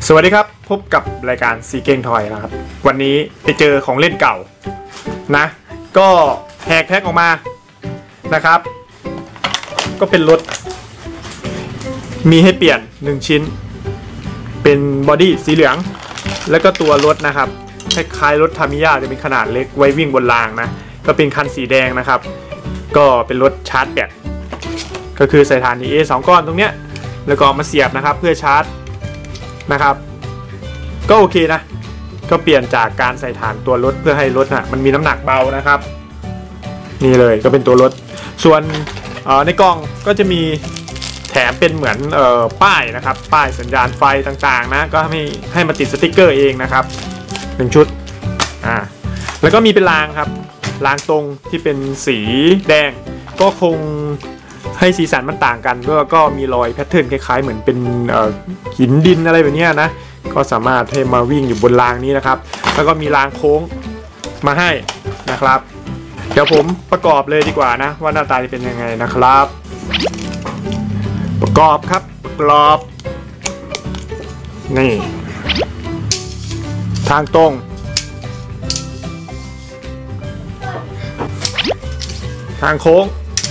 สวัสดีครับพบกับรายการซีเก้งทอยนะครับวันนี้ไปเจอของเล่นเก่านะก็แหกแพ็คออกมานะครับก็เป็นรถมีให้เปลี่ยน1ชิ้นเป็นบอดี้สีเหลืองแล้วก็ตัวรถนะครับคล้ายๆรถทามิยาจะเป็นขนาดเล็กไว้วิ่งบนรางนะก็เป็นคันสีแดงนะครับก็เป็นรถชาร์จแบตก็คือใส่ถ่าน EA 2 ก้อนตรงเนี้ยแล้วก็มาเสียบนะครับเพื่อชาร์จนะครับก็โอเคนะก็เปลี่ยนจากการใส่ถ่านตัวรถเพื่อให้รถมันมีน้ำหนักเบานะครับนี่เลยก็เป็นตัวรถส่วนในกล่องก็จะมีแถมเป็นเหมือนป้ายนะครับป้ายสัญญาณไฟต่างๆนะก็ให้มาติดสติ๊กเกอร์เองนะครับ1ชุดแล้วก็มีเป็นรางครับรางตรงที่เป็นสีแดงก็คงให้สีสันมันต่างกันแล้วก็มีรอยแพทเทิร์นคล้ายๆเหมือนเป็นหินดินอะไรแบบนี้นะก็สามารถให้มาวิ่งอยู่บนรางนี้นะครับแล้วก็มีรางโค้งมาให้นะครับเดี๋ยวผมประกอบเลยดีกว่านะว่าหน้าตาจะเป็นยังไงนะครับประกอบครับประกอบนี่ทางตรงทางโค้ง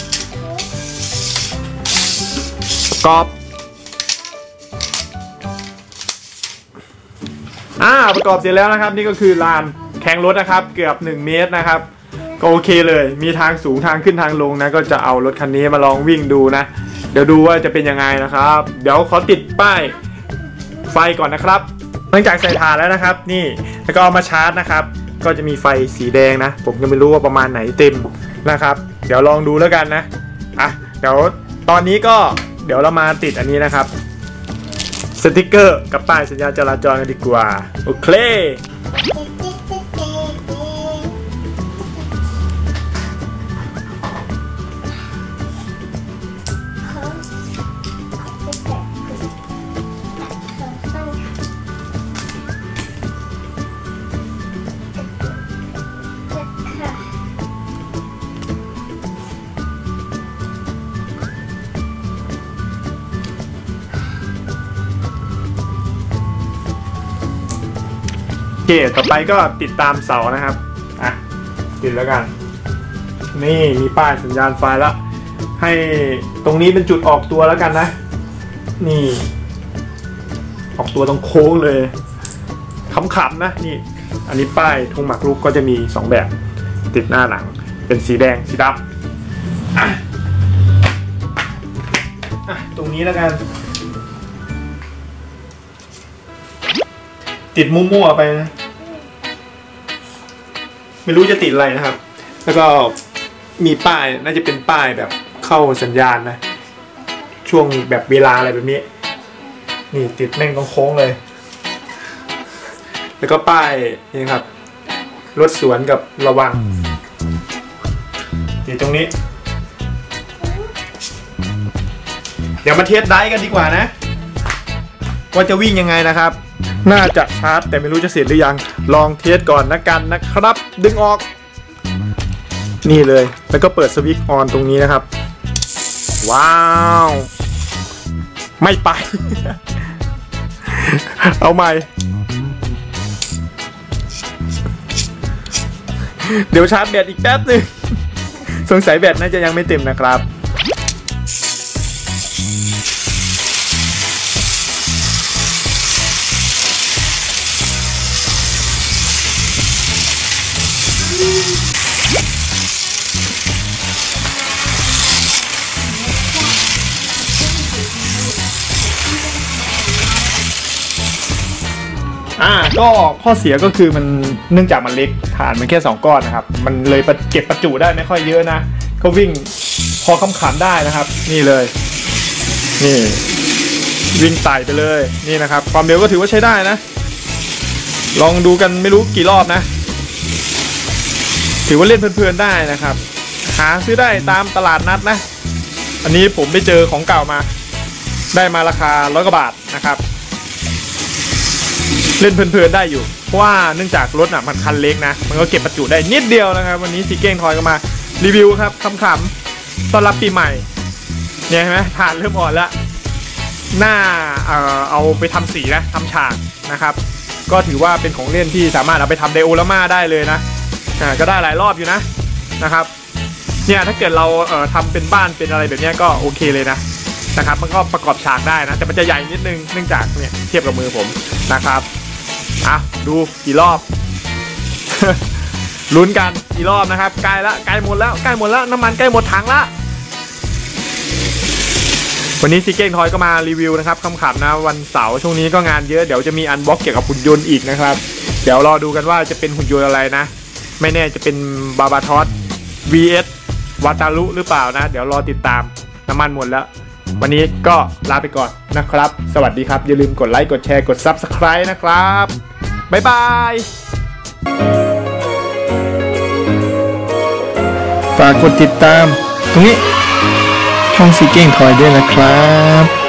ประกอบประกอบเสร็จแล้วนะครับนี่ก็คือลานแข่งรถนะครับเกือบ1 เมตรนะครับก็โอเคเลยมีทางสูงทางขึ้นทางลงนะก็จะเอารถคันนี้มาลองวิ่งดูนะเดี๋ยวดูว่าจะเป็นยังไงนะครับเดี๋ยวขอติดป้ายไฟก่อนนะครับหลังจากใส่ถ่านแล้วนะครับนี่แล้วก็เอามาชาร์จนะครับก็จะมีไฟสีแดงนะผมก็ไม่รู้ว่าประมาณไหนเต็มนะครับเดี๋ยวลองดูแล้วกันนะเดี๋ยวตอนนี้ก็เดี๋ยวเรามาติดอันนี้นะครับสติ๊กเกอร์กับป้ายสัญญาณจราจรกันดีกว่าโอเคต่อไปก็ติดตามเสานะครับติดแล้วกันนี่มีป้ายสัญญาณไฟแล้วให้ตรงนี้เป็นจุดออกตัวแล้วกันนะนี่ออกตัวตรงโค้งเลยขำๆนะนี่อันนี้ป้ายธงหมากรุกก็จะมี2แบบติดหน้าหลังเป็นสีแดงสีดำตรงนี้แล้วกันติดมั่วๆไปนะไม่รู้จะติดอะไรนะครับแล้วก็มีป้ายน่าจะเป็นป้ายแบบเข้าสัญญาณนะช่วงแบบเวลาอะไรแบบนี้นี่ติดแม่งตรงโค้งเลยแล้วก็ป้ายนี่ครับรถสวนกับระวังติดตรงนี้เดี๋ยวมาเทสไดฟ์กันดีกว่านะว่าจะวิ่งยังไงนะครับน่าจะชาร์จแต่ไม่รู้จะเสร็จหรือยังลองเทสก่อนนะกันนะครับดึงออกนี่เลยแล้วก็เปิดสวิตช์ออนตรงนี้นะครับว้าวไม่ไป เอาใหม่เดี๋ยวชาร์จแบตอีกแป๊บนึงสงสัยแบตน่าจะยังไม่เต็มนะครับก็ข้อเสียก็คือมันเนื่องจากมันเล็กฐานมันแค่2 ก้อนนะครับมันเลยเก็บประจุได้ไม่ค่อยเยอะนะก็วิ่งพอขำๆได้นะครับนี่เลยนี่วิ่งไต่ไปเลยนี่นะครับความเร็วก็ถือว่าใช้ได้นะลองดูกันไม่รู้กี่รอบนะถือว่าเล่นเพลินๆได้นะครับหาซื้อได้ตามตลาดนัดนะอันนี้ผมไปเจอของเก่ามาได้มาราคา100 กว่าบาทนะครับเล่นเพลินๆได้อยู่เพราะว่าเนื่องจากรถมันคันเล็กนะมันก็เก็บประจุได้นิดเดียวนะครับวันนี้ซีเก้งทอยก็มารีวิวครับขำๆต้อนรับปีใหม่เนี่ยเห็นไหมฐานเริ่มอ่อนแล้วหน้าเอาไปทำสีนะทำฉากนะครับก็ถือว่าเป็นของเล่นที่สามารถเอาไปทำไดโอรามาได้เลยนะก็ได้หลายรอบอยู่นะครับเนี่ยถ้าเกิดเราทำเป็นบ้านเป็นอะไรแบบนี้ก็โอเคเลยนะครับมันก็ประกอบฉากได้นะแต่มันจะใหญ่นิดนึงเนื่องจากเนี่ยเทียบกับมือผมนะครับดูกี่รอบ ลุ้นกันกี่รอบนะครับใกล้หมดแล้วน้ำมันใกล้หมดถังละวันนี้ซีเก้งทอยก็มารีวิวนะครับขำๆนะวันเสาร์ช่วงนี้ก็งานเยอะเดี๋ยวจะมีอันบ็อกเกี่ยวกับหุ่นยนต์อีกนะครับเดี๋ยวรอดูกันว่าจะเป็นหุ่นยนต์อะไรนะไม่แน่จะเป็นบาบาทอส vs วาตารุหรือเปล่านะเดี๋ยวรอติดตามน้ำมันหมดแล้ววันนี้ก็ลาไปก่อนนะครับสวัสดีครับอย่าลืมกดไลค์กดแชร์กด Subscribe นะครับบ๊ายบายฝากกดติดตามตรงนี้ช่องซีเก้งทอยด้วยนะครับ